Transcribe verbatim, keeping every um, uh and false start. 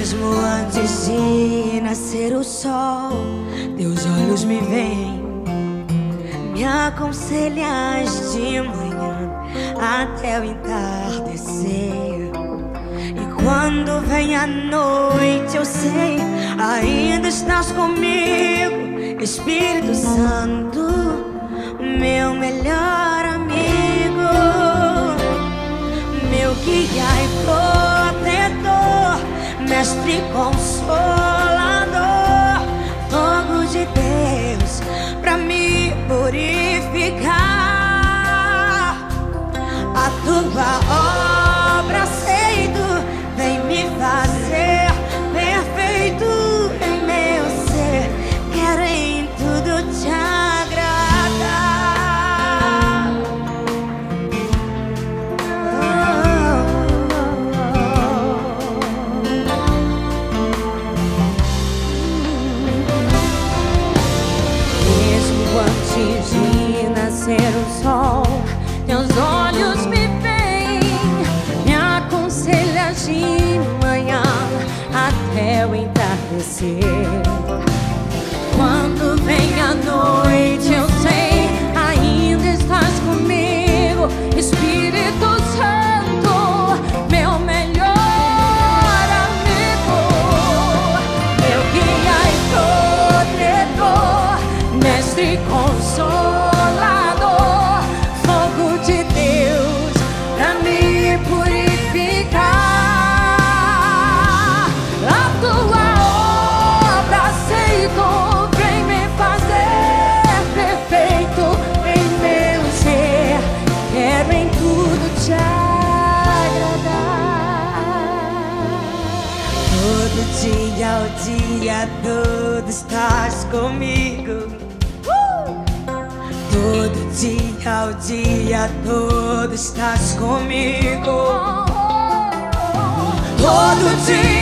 Mesmo antes de nascer o sol, teus olhos me veem, me aconselhas de manhã até o entardecer. E quando vem a noite eu sei, ainda estás comigo, Espírito Santo, meu melhor amigo, meu guia e protetor, mestre consolador, fogo de Deus pra me purificar. A tua obra aceito, vem me fazer perfeito em meu ser. Quero em tudo te agradar. Mesmo antes de nascer o sol, teus olhos me veem, me aconselhas de manhã até o entardecer. Quando vem a noite eu sei, ainda estás comigo, Espírito Santo, meu melhor amigo, meu guia e protetor, mestre consolador, fogo de Deus pra me purificar. A tua obra aceito, vem me fazer perfeito em meu ser. Quero em tudo te agradar. Todo dia ao dia, todo estás comigo. Todo dia ao dia, todo estás comigo. Todo dia